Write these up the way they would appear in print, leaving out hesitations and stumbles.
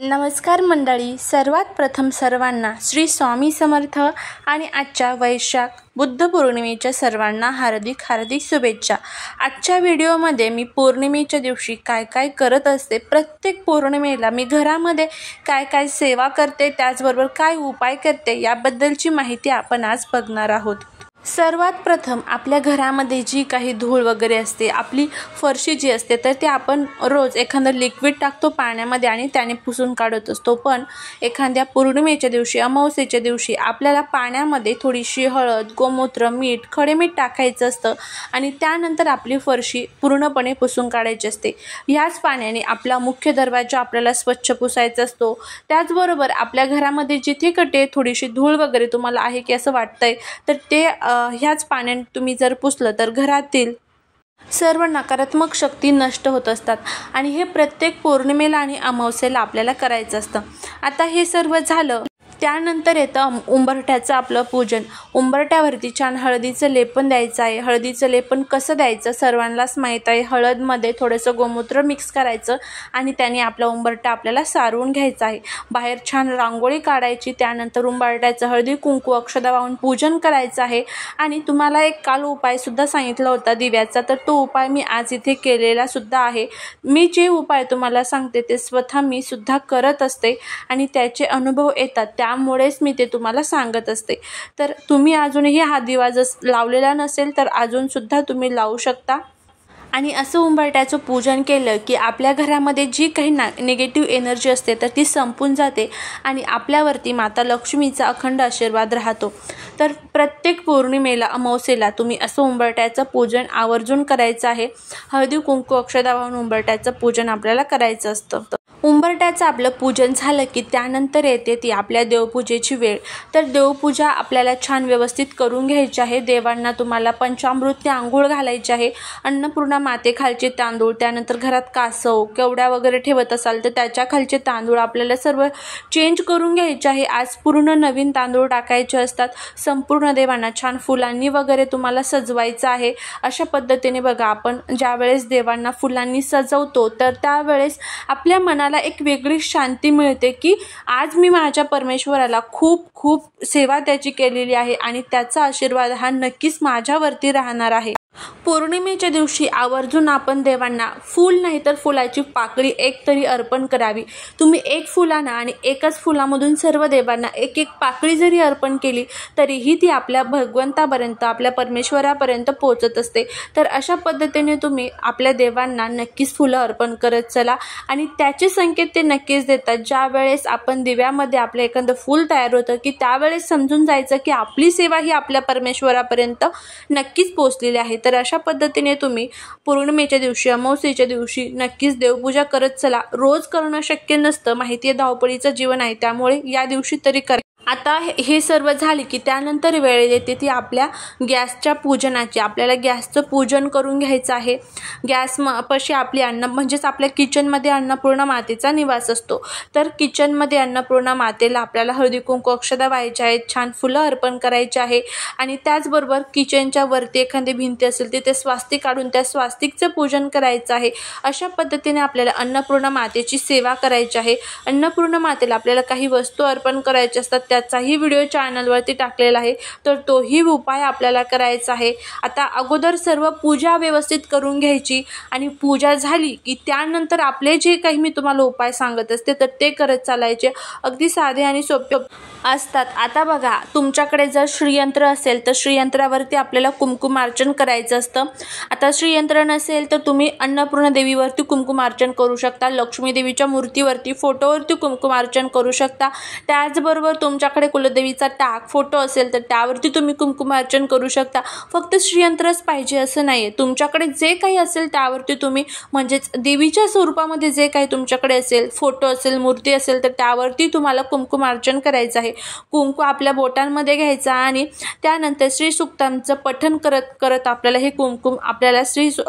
नमस्कार मंडळी, सर्वात प्रथम सर्वांना श्री स्वामी समर्थ आणि आजच्या वैशाख बुद्ध पौर्णिमेच्या सर्वांना हार्दिक शुभेच्छा। आजच्या व्हिडिओमध्ये मी पौर्णिमेच्या दिवशी काय काय करत असते, प्रत्येक पौर्णिमेला मी घरामध्ये काय काय सेवा करते, त्याचबरोबर काय उपाय करते याबद्दलची माहिती आपण आज बघणार आहोत। सर्वात प्रथम आपल्या घरामध्ये जी काही धूळ वगैरे असते, आपली फरशी जी असते, तर ते आपण रोज एखादं लिक्विड टाकतो पाण्यामध्ये आणि त्याने पुसून काढत असतो। पण एखाद्या पौर्णिमेच्या दिवशी, अमावस्येच्या दिवशी आपल्याला पाण्यामध्ये थोडीशी हळद, गोमूत्र, मीठ, खडे मीठ टाकायचं असतं आणि त्यानंतर आपली फरशी पूर्णपणे पुसून काढायची असते। ह्याच पाण्याने आपला मुख्य दरवाजा आपल्याला स्वच्छ पुसायचा असतो। त्याचबरोबर आपल्या घरामध्ये जिथे कटे थोडीशी धूळ वगैरे तुम्हाला आहे की असं वाटतंय, तर ते ह्याच पाण्याने तुम्ही जर पुसलं तर घरातील सर्व नकारात्मक शक्ती नष्ट होत असतात आणि हे प्रत्येक पौर्णिमेला आणि अमावस्येला आपल्याला करायचं असतं। आता हे सर्व झालं, त्यानंतर येतं उंबरठ्याचं आपलं पूजन। उंबरठ्यावरती छान हळदीचं लेपन द्यायचं आहे। हळदीचं लेपन कसं द्यायचं सर्वांनाच माहीत आहे। हळदमध्ये थोडंसं गोमूत्र मिक्स करायचं आणि त्याने आपला उंबरठा आपल्याला सारवून घ्यायचा आहे। बाहेर छान रांगोळी काढायची, त्यानंतर उंबरठ्याचं हळदी कुंकू अक्षदा वाहून पूजन करायचं आहे। आणि तुम्हाला एक काल उपायसुद्धा सांगितला होता दिव्याचा, तर तो उपाय मी आज इथे केलेला सुद्धा आहे। मी जे उपाय तुम्हाला सांगते ते स्वतः मी सुद्धा करत असते आणि त्याचे अनुभव येतात, त्यामुळेच मी ते तुम्हाला सांगत असते। तर तुम्ही अजूनही हा दिवा जर लावलेला नसेल तर अजून सुद्धा तुम्ही लावू शकता। आणि असं उंबरठ्याचं पूजन केलं की आपल्या घरामध्ये जी काही निगेटिव्ह एनर्जी असते तर ती संपून जाते आणि आपल्यावरती माता लक्ष्मीचा अखंड आशीर्वाद राहतो। तर प्रत्येक पौर्णिमेला, अमावस्येला तुम्ही असं उंबरठ्याचं पूजन आवर्जून करायचं आहे। हळदी कुंकू अक्षदा वाहून उंबरठ्याचं पूजन आपल्याला करायचं असतं। उंबरठ्याचं आपलं पूजन झालं की त्यानंतर येते ती आपल्या देवपूजेची वेळ। तर देवपूजा आपल्याला छान व्यवस्थित करून घ्यायची आहे। देवांना तुम्हाला पंचामृतने आंघोळ घालायची आहे। अन्नपूर्णा मातेखालचे तांदूळ, त्यानंतर घरात कासव, केवड्या वगैरे ठेवत असाल तर त्याच्या खालचे तांदूळ आपल्याला सर्व चेंज करून घ्यायचे आहे। आज पूर्ण नवीन तांदूळ टाकायचे असतात। संपूर्ण देवांना छान फुलांनी वगैरे तुम्हाला सजवायचं आहे। अशा पद्धतीने बघा, आपण ज्यावेळेस देवांना फुलांनी सजवतो तर त्यावेळेस आपल्या मनाला एक वेगळी शांती मिळते की आज मी माझ्या परमेश्वराला खूप सेवा त्याची केलेली आहे आणि त्याचा आशीर्वाद हा नक्कीच माझ्यावरती राहणार आहे। पौर्णिमेच्या दिवशी आवर्जून आपण देवांना फूल नाही तर फुलाची पाकळी एक तरी अर्पण करावी। तुम्ही एक फुल आणा आणि एकच फुलामधून सर्व देवांना एक पाकळी जरी अर्पण केली तरीही ती आपल्या भगवंतापर्यंत, आपल्या परमेश्वरापर्यंत पोहोचत असते। तर अशा पद्धतीने तुम्ही आपल्या देवांना नक्कीच फुलं अर्पण करत चला आणि त्याचे संकेत ते नक्कीच देतात। ज्या वेळेस आपण दिव्यामध्ये आपलं एखादं फूल तयार होतं की त्यावेळेस समजून जायचं की आपली सेवा ही आपल्या परमेश्वरापर्यंत नक्कीच पोहोचलेली आहे। तर अशा पद्धतीने तुम्ही पौर्णिमेच्या दिवशी, अमावस्येच्या दिवशी नक्कीच देवपूजा करत चला। रोज करणं शक्य नसतं, माहिती आहे धावपळीचं जीवन आहे, त्यामुळे या दिवशी तरी करा। आता हे सर्व झाले की त्यानंतर वेळ येते ती आपल्या गॅसच्या पूजनाची। आपल्याला गॅसचं पूजन करून घ्यायचं आहे। गॅस पाशी आपली म्हणजेच आपल्या किचनमध्ये अन्नपूर्णा मातेचा निवास असतो। तर किचनमध्ये अन्नपूर्णा मातेला आपल्याला हळदी कुंकू अक्षदा व्हायच्या आहेत, छान फुलं अर्पण करायचे आहे आणि त्याचबरोबर किचनच्या वरती एखादी भिंती असेल तिथे स्वास्तिक काढून त्या स्वास्तिकचं पूजन करायचं आहे। अशा पद्धतीने आपल्याला अन्नपूर्णा मातेची सेवा करायची आहे। अन्नपूर्णा मातेला आपल्याला काही वस्तू अर्पण करायच्या असतात, त्याचाही व्हिडिओ चॅनलवरती टाकलेला आहे, तर तोही उपाय आपल्याला करायचा आहे। आता अगोदर सर्व पूजा व्यवस्थित करून घ्यायची आणि पूजा झाली की त्यानंतर आपले जे काही मी तुम्हाला उपाय सांगत असते तर ते करत चालायचे। अगदी साधे आणि सोपे असतात। आता बघा, तुमच्याकडे जर श्रीयंत्र असेल तर श्रीयंत्रावरती आपल्याला कुंकुमार्चन करायचं असतं। आता श्रीयंत्र नसेल तर तुम्ही अन्नपूर्णा देवीवरती कुंकुमार्चन करू शकता, लक्ष्मी देवीच्या मूर्तीवरती, फोटोवरती कुंकुमार्चन करू शकता। त्याचबरोबर तुमच्याकडे कुलदेवीचा फोटो असेल तर त्यावरती तुम्ही कुंकुमार्चन करू शकता। फक्त श्रीयंत्रच पाहिजे असं नाही, तुमच्याकडे जे काही असेल त्यावरती तुम्ही, म्हणजेच देवीच्या स्वरूपामध्ये जे काही तुमच्याकडे असेल, फोटो असेल, मूर्ती असेल, तर त्यावरती तुम्हाला कुंकुमार्चन करायचं आहे। कुंकू आपल्या बोटांमध्ये घ्यायचा आणि त्यानंतर श्री सुक्तांचं पठण करत आपल्याला हे कुंकुम आपल्याला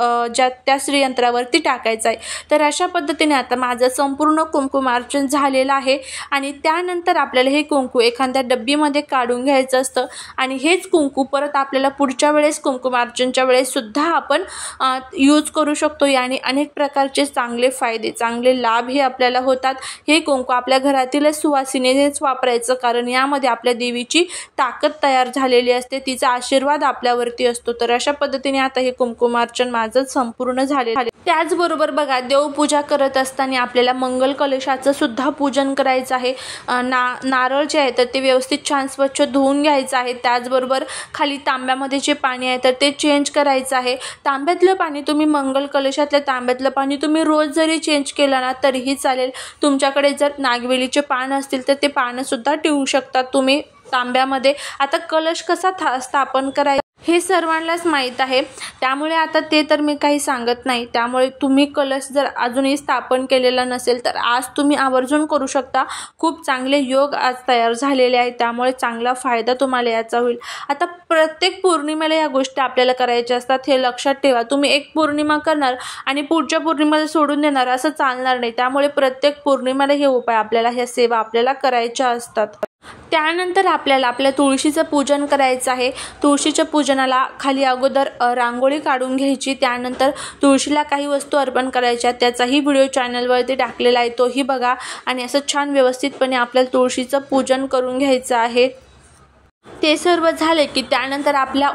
त्या श्रीयंत्रावरती टाकायचं आहे। तर अशा पद्धतीने आता माझं संपूर्ण कुंकुमार्चन झालेलं आहे आणि त्यानंतर आपल्याला हे कुंकू कुंकू एखाद्या डब्बीमध्ये काढून घ्यायचं असतं आणि हेच कुंकू परत आपल्याला पुढच्या वेळेस कुंकुमार्चनच्या वेळेस सुद्धा आपण यूज करू शकतो। याने अनेक प्रकारचे चांगले फायदे, चांगले लाभ हे आपल्याला होतात। हे कुंकू आपल्या घरातीलच सुवासिनीनेच वापरायचं, कारण यामध्ये आपल्या देवीची ताकद तयार झालेली असते, तिचा आशीर्वाद आपल्यावरती असतो। तर अशा पद्धतीने आता हे कुंकुमार्चन माझं संपूर्ण झाले। त्याचबरोबर बघा, देवपूजा करत असताना आपल्याला मंगल कलशाचं सुद्धा पूजन करायचं आहे। नारळ जे आहे तर ते व्यवस्थित छान स्वच्छ धुवून घ्यायचं आहे। त्याचबरोबर खाली तांब्यामध्ये जे पाणी आहे तर ते चेंज करायचं आहे। तांब्यातलं पाणी तुम्ही मंगल कलशातलं तांब्यातलं पाणी तुम्ही रोज जरी चेंज केलं ना तरीही चालेल। तुमच्याकडे जर नागवेलीचे पान असतील तर ते पानं सुद्धा ठेवू शकता तुम्ही तांब्यामध्ये। आता कलश कसा स्थापन करायचा हे सर्वांनाच माहीत आहे, त्यामुळे आता ते तर मी काही सांगत नाही। त्यामुळे तुम्ही कलश जर अजूनही स्थापन केलेला नसेल तर आज तुम्ही आवर्जून करू शकता। खूप चांगले योग आज तयार झालेले आहेत, त्यामुळे चांगला फायदा तुम्हाला याचा होईल। आता प्रत्येक पौर्णिमेला या गोष्टी आपल्याला करायच्या असतात, हे लक्षात ठेवा। तुम्ही एक पौर्णिमा करणार आणि पुढच्या पौर्णिमेला सोडून देणार असं चालणार नाही। त्यामुळे प्रत्येक पौर्णिमेला हे उपाय आपल्याला, ह्या सेवा आपल्याला करायच्या असतात। त्यानंतर आपल्याला आपल्या तुळशीचं पूजन करायचं आहे। तुळशीच्या पूजनाला खाली अगोदर रांगोळी काढून घ्यायची, त्यानंतर तुळशीला काही वस्तू अर्पण करायच्या, त्याचाही व्हिडिओ चॅनलवरती टाकलेला आहे, तोही बघा। आणि असं छान व्यवस्थितपणे आपल्याला तुळशीचं पूजन करून घ्यायचं आहे। ते सर्व झाले की त्यानंतर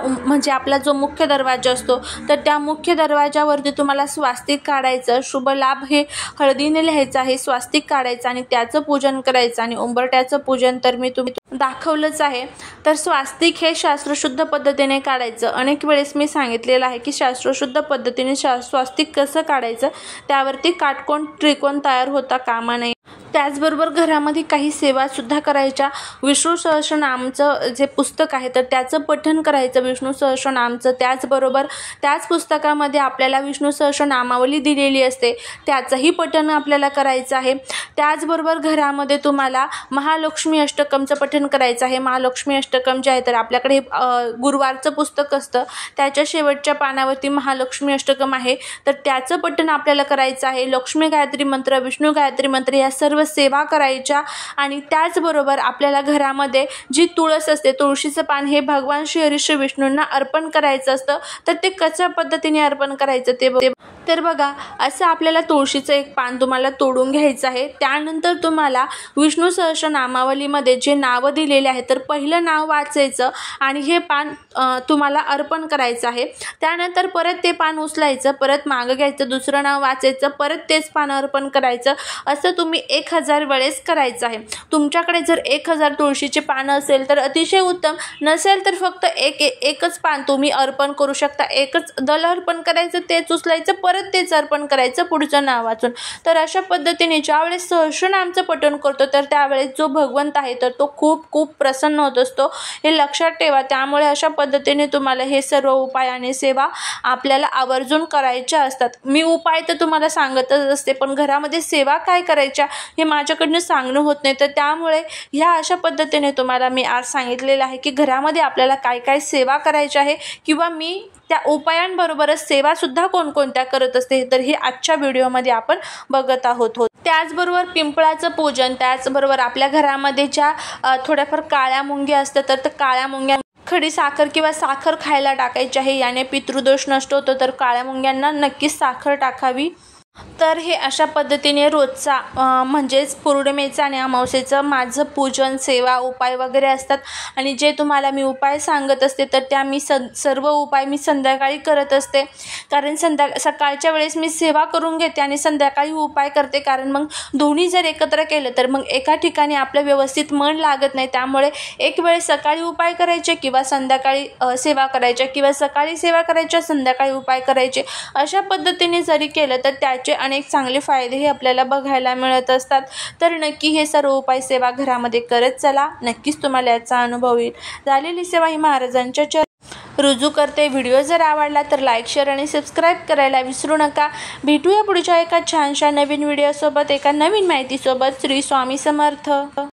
आपला जो मुख्य दरवाजा असतो तर त्या मुख्य दरवाजावरती तुम्हाला स्वास्तिक काढायचं, शुभ लाभ हे हळदीने लिहायचं आहे, स्वास्तिक काढायचं आणि त्याचं पूजन करायचं। आणि उंबरट्याचं पूजन तर मी तुम्ही दाखवलंच आहे। तर स्वास्तिक हे शास्त्रशुद्ध पद्धतीने काढायचं। अनेक वेळेस मी सांगितलेलं आहे की शास्त्रशुद्ध पद्धतीने स्वास्तिक कसं काढायचं, त्यावरती काटकोन त्रिकोण तयार होता कामा नये। त्याचबरोबर घरामध्ये काही सेवा सुद्धा करायच्या। विष्णू सहस्रनामचं जे पुस्तक आहे तर त्याचं पठण करायचं, विष्णू सहस्रनामचं। त्याचबरोबर त्याच पुस्तकामध्ये आपल्याला विष्णू सहस्रनामावली दिलेली असते, त्याचंही पठण आपल्याला करायचं आहे। त्याचबरोबर घरामध्ये तुम्हाला महालक्ष्मी अष्टकमचं पठण करायचं आहे। महालक्ष्मी अष्टकम जे आहे तर आपल्याकडे गुरुवारचं पुस्तक असतं, त्याच्या शेवटच्या पानावरती महालक्ष्मी अष्टकम आहे, तर त्याचं पठण आपल्याला करायचं आहे। लक्ष्मी गायत्री मंत्र, विष्णू गायत्री मंत्र या सर्व सेवा करायच्या। आणि त्याचबरोबर आपल्याला घरामध्ये जी तुळस असते, तुळशीचं पान हे भगवान श्री हरी श्री विष्णूंना अर्पण करायचं असतं। तर ते कशा पद्धतीने अर्पण करायचं ते तर बघा, असं आपल्याला तुळशीचं एक पान तुम्हाला तोडून घ्यायचं आहे। त्यानंतर तुम्हाला विष्णू सहस्रनामावलीमध्ये जे नावं दिलेले आहे तर पहिलं नाव वाचायचं आणि हे पान तुम्हाला अर्पण करायचं आहे। त्यानंतर परत ते पान उचलायचं, परत मागं घ्यायचं, दुसरं नाव वाचायचं, परत तेच पान अर्पण करायचं। असं तुम्ही 1000 वेळेस करायचं आहे। तुमच्याकडे जर 1000 तुळशीचे पानं असेल तर अतिशय उत्तम, नसेल तर फक्त एकच पान तुम्ही अर्पण करू शकता। एकच दल अर्पण करायचं, तेच उचलायचं, परत तेच अर्पण करायचं पुढचं नाव वाचून। तर अशा पद्धतीने ज्यावेळेस सहस्रनामचं पठण करतो तर त्यावेळेस जो भगवंत आहे तर तो खूप खूप प्रसन्न होत असतो, हे लक्षात ठेवा। त्यामुळे अशा पद्धतीने तुम्हाला हे सर्व उपाय आणि सेवा आपल्याला आवर्जून करायच्या असतात। मी उपाय तर तुम्हाला सांगतच असते, पण घरामध्ये सेवा काय करायच्या हे माझ्याकडनं सांगणं होत नाही। तर त्यामुळे ह्या अशा पद्धतीने तुम्हाला मी आज सांगितलेलं आहे की घरामध्ये आपल्याला काय काय सेवा करायची आहे, किंवा मी त्या उपायांबरोबरच सेवा सुद्धा कोणकोणत्या करत असते, तर हे आजच्या व्हिडिओमध्ये आपण बघत आहोत। त्याचबरोबर पिंपळाचं पूजन, त्याचबरोबर आपल्या घरामध्ये ज्या थोड्याफार काळ्या मुंग्या असतात तर काळ्या मुंग्या खडी साखर किंवा साखर खायला टाकायची आहे, याने पितृदोष नष्ट होतो। तर काळ्या मुंग्यांना नक्कीच साखर टाकावी। तर हे अशा पद्धतीने रोजचा म्हणजेच पौर्णिमेचं आणि अमावस्येचं माझं पूजन, सेवा, उपाय वगैरे असतात। आणि जे तुम्हाला मी उपाय सांगत असते तर त्या मी सर्व उपाय मी संध्याकाळी करत असते, कारण सकाळच्या वेळेस मी सेवा करून घेते आणि संध्याकाळी उपाय करते, कारण मग दोन्ही जर एकत्र केलं तर मग एका ठिकाणी आपलं व्यवस्थित मन लागत नाही। त्यामुळे एक वेळेस सकाळी उपाय करायचे किंवा संध्याकाळी सेवा करायच्या, किंवा सकाळी सेवा करायच्या संध्याकाळी उपाय करायचे, अशा पद्धतीने जरी केलं तर त्याचे अनेक चांगले फायदे हे आपल्याला बघायला मिळत असतात। तर नक्की हे सर्व उपाय सेवा घरामध्ये करत चला, नक्कीच तुम्हाला याचा अनुभव येईल। झालेली सेवा ही महाराजांच्या रुजू करते। व्हिडिओ जर आवडला तर लाईक, शेअर आणि सबस्क्राईब करायला विसरू नका। भेटूया पुढच्या एका छानशा नवीन व्हिडिओसोबत, एका नवीन माहितीसोबत। श्री स्वामी समर्थ।